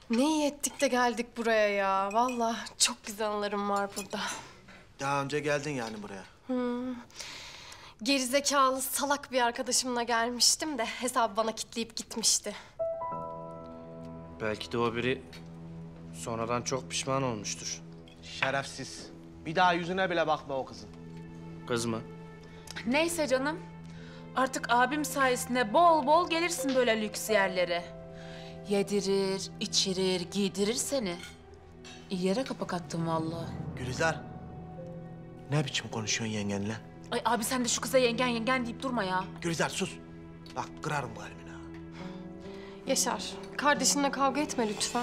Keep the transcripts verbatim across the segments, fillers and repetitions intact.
Ne iyi ettik de geldik buraya ya. Vallahi çok güzel anılarım var burada. Daha önce geldin yani buraya. Hmm. Gerizekalı salak bir arkadaşımla gelmiştim de hesabı bana kitleyip gitmişti. Belki de o biri sonradan çok pişman olmuştur. Şerefsiz. Bir daha yüzüne bile bakma o kızın. Kız mı? Neyse canım. Artık abim sayesinde bol bol gelirsin böyle lüks yerlere. Yedirir, içirir, giydirir seni. İyi yere kapak attın vallahi. Gülizar. Ne biçim konuşuyorsun yengenle? Ay abi sen de şu kıza yengen yengen deyip durma ya. Gülizar sus. Bak kırarım kalbini ha. Yaşar, kardeşinle kavga etme lütfen.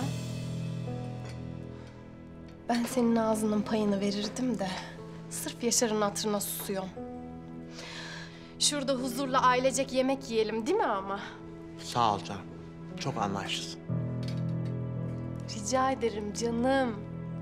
Ben senin ağzının payını verirdim de sırf Yaşar'ın hatırına susuyorum. Şurada huzurla ailecek yemek yiyelim değil mi ama? Sağ ol canım. Çok anlayışlısın. Rica ederim canım.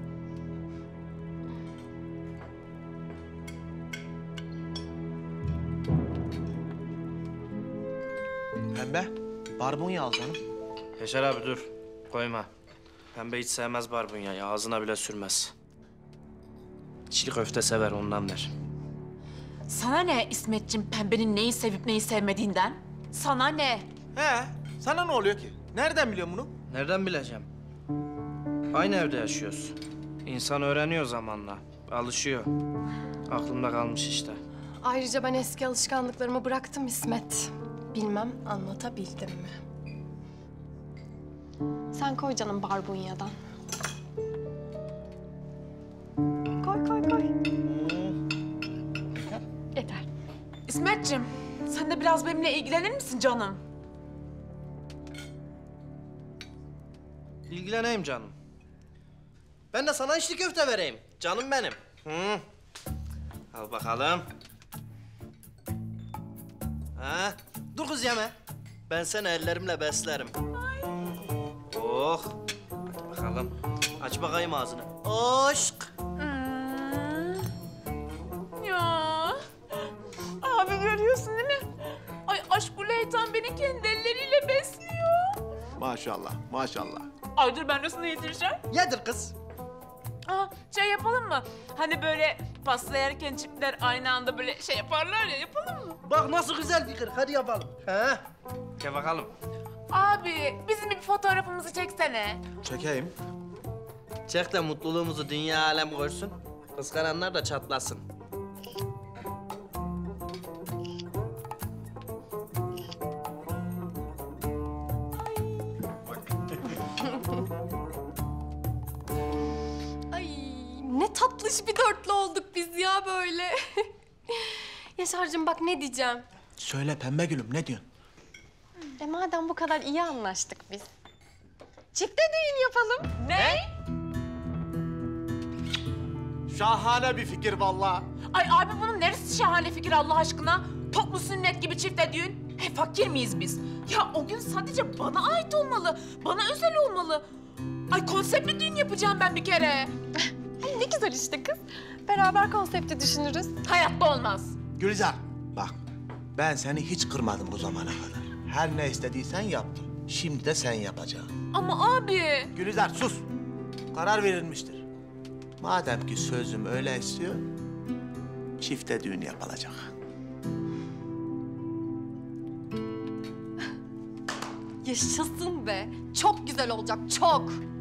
Pembe, barbunya al canım. Yaşar abi dur. Koyma. Pembe hiç sevmez barbunyayı. Ağzına bile sürmez. Çiğ köfte sever ondan ver. Sana ne İsmetciğim pembenin neyi sevip neyi sevmediğinden? Sana ne? He, sana ne oluyor ki? Nereden biliyorsun bunu? Nereden bileceğim? Aynı evde yaşıyoruz. İnsan öğreniyor zamanla. Alışıyor. Aklımda kalmış işte. Ayrıca ben eski alışkanlıklarımı bıraktım İsmet. Bilmem anlatabildim mi? Sen koy canım barbunyadan. Koy koy koy. Yeter. İsmetciğim sen de biraz benimle ilgilenir misin canım? İlgileneyim canım. Ben de sana içli köfte vereyim. Canım benim. Hı. Al bakalım. Ha, dur kız yeme. Ben seni ellerimle beslerim. Oh. Hadi bakalım. Aç bakayım ağzını. Aşk. Hmm. Ya. Abi görüyorsun değil mi? Ay aşk bu Leytan beni kendi elleriyle besliyor. Maşallah, maşallah. Ay dur ben de sana yedireceğim. Yedir kız. Aa, şey yapalım mı? Hani böyle pasta yerken çiftler aynı anda böyle şey yaparlar ya, yapalım mı? Bak nasıl güzel fikir. Hadi yapalım. He? Gel bakalım. Abi bizim bir fotoğrafımızı çeksene. Çekeyim. Çek de mutluluğumuzu dünya alem görsün. Kıskananlar da çatlasın. Ay ne tatlış bir dörtlü olduk biz ya böyle. Yaşar'cığım bak ne diyeceğim. Söyle pembe gülüm, ne diyorsun? E madem bu kadar iyi anlaştık biz. Çifte düğün yapalım. Ne? Şahane bir fikir vallahi. Ay abi bunun neresi şahane fikir Allah aşkına? Toplu sünnet gibi çifte düğün. He fakir miyiz biz? Ya o gün sadece bana ait olmalı. Bana özel olmalı. Ay konseptli düğün yapacağım ben bir kere. Ay ne güzel işte kız. Beraber konsepti düşünürüz. Hayatta olmaz. Gülizar, bak ben seni hiç kırmadım bu zamana kadar. Her ne istediysen yaptım. Şimdi de sen yapacaksın. Ama abi. Gülizar sus. Karar verilmiştir. Madem ki sözüm öyle istiyor, çifte düğün yapılacak. Yaşasın be. Çok güzel olacak, çok.